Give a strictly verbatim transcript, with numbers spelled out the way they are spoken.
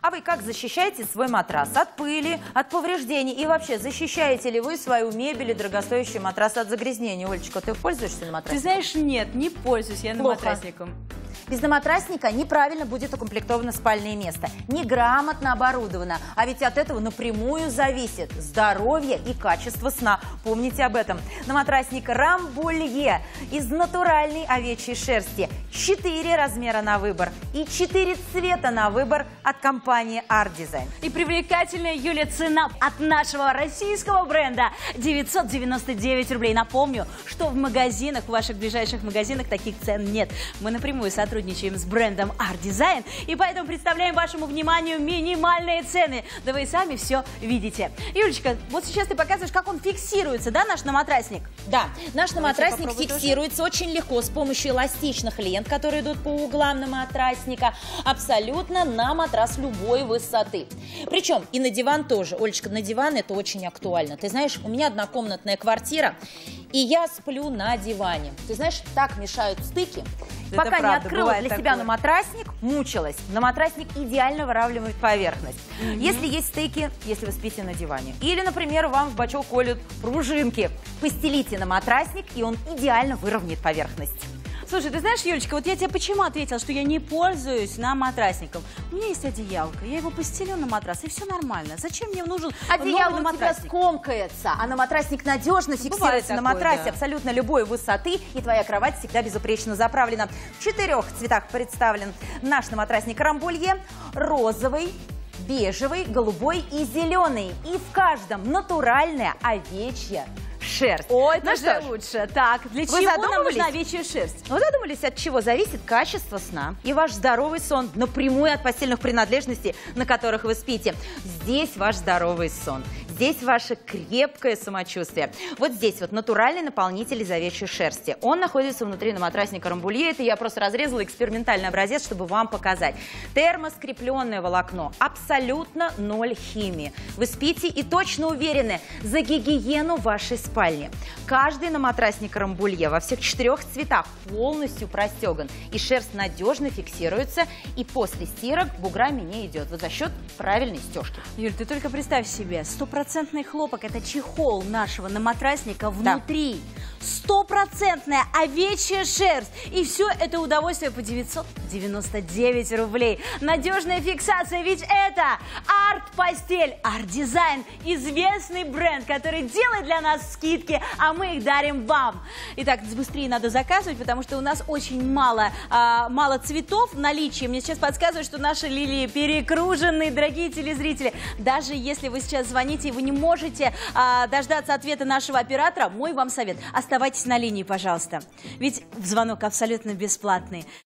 А вы как защищаете свой матрас от пыли, от повреждений? И вообще, защищаете ли вы свою мебель и дорогостоящий матрас от загрязнения? Олечка, ты пользуешься на матрасником? Ты знаешь, нет, не пользуюсь я на матрасником. Без наматрасника неправильно будет укомплектовано спальное место, неграмотно оборудовано, а ведь от этого напрямую зависит здоровье и качество сна. Помните об этом. Наматрасник Рамболье из натуральной овечьей шерсти. Четыре размера на выбор и четыре цвета на выбор от компании Art-Design. И привлекательная, Юля, цена от нашего российского бренда девятьсот девяносто девять рублей. Напомню, что в магазинах, в ваших ближайших магазинах таких цен нет. Мы напрямую сотрудничаем Сотрудничаем с брендом Art-Design, и поэтому представляем вашему вниманию минимальные цены. Да вы и сами все видите. Юлечка, вот сейчас ты показываешь, как он фиксируется, да, наш наматрасник? Да, наш наматрасник Давайте фиксируется тоже очень легко с помощью эластичных лент, которые идут по углам наматрасника, абсолютно на матрас любой высоты. Причем и на диван тоже. Олечка, на диван это очень актуально. Ты знаешь, у меня однокомнатная квартира, и я сплю на диване. Ты знаешь, так мешают стыки. Это Пока правда, не открыла для такое. себя наматрасник, мучилась. Наматрасник идеально выравнивает поверхность. Mm-hmm. Если есть стыки, если вы спите на диване. Или, например, вам в бачок колют пружинки. Постелите наматрасник, и он идеально выровняет поверхность. Слушай, ты знаешь, Юлечка, вот я тебе почему ответила, что я не пользуюсь наматрасником. У меня есть одеялко, я его постелю на матрас, и все нормально. Зачем мне нужен одеяло новый у тебя наматрасник? скомкается, а наматрасник надежно фиксируется на матрасе, да. абсолютно любой высоты, и твоя кровать всегда безупречно заправлена. В четырех цветах представлен наш наматрасник Рамболье: розовый, бежевый, голубой и зеленый. И в каждом натуральная овечья шерсть. Ой, ну это же лучше. Так, для Вы чего нам нужна овечья шерсть? Вы задумались, от чего зависит качество сна и ваш здоровый сон напрямую от постельных принадлежностей, на которых вы спите? Здесь ваш здоровый сон. Здесь ваше крепкое самочувствие. Вот здесь вот натуральный наполнитель из овечьей шерсти. Он находится внутри наматрасника Рамболье. Это я просто разрезала экспериментальный образец, чтобы вам показать. Термоскрепленное волокно. Абсолютно ноль химии. Вы спите и точно уверены за гигиену вашей спальни. Каждый наматрасник Рамболье во всех четырех цветах полностью простеган. И шерсть надежно фиксируется. И после стирок буграми не идет. Вот за счет правильной стежки. Юль, ты только представь себе, стопроцентный хлопок – это чехол нашего наматрасника внутри. Стопроцентная овечья шерсть. И все это удовольствие по девятьсот девяносто девять рублей. Надежная фиксация, ведь это Арт-постель, Art-Design, известный бренд, который делает для нас скидки, а мы их дарим вам. Итак, быстрее надо заказывать, потому что у нас очень мало, а, мало цветов в наличии. Мне сейчас подсказывают, что наши лилии перекружены, дорогие телезрители. Даже если вы сейчас звоните и вы не можете а, дождаться ответа нашего оператора, мой вам совет – оставайтесь на линии, пожалуйста. Ведь звонок абсолютно бесплатный.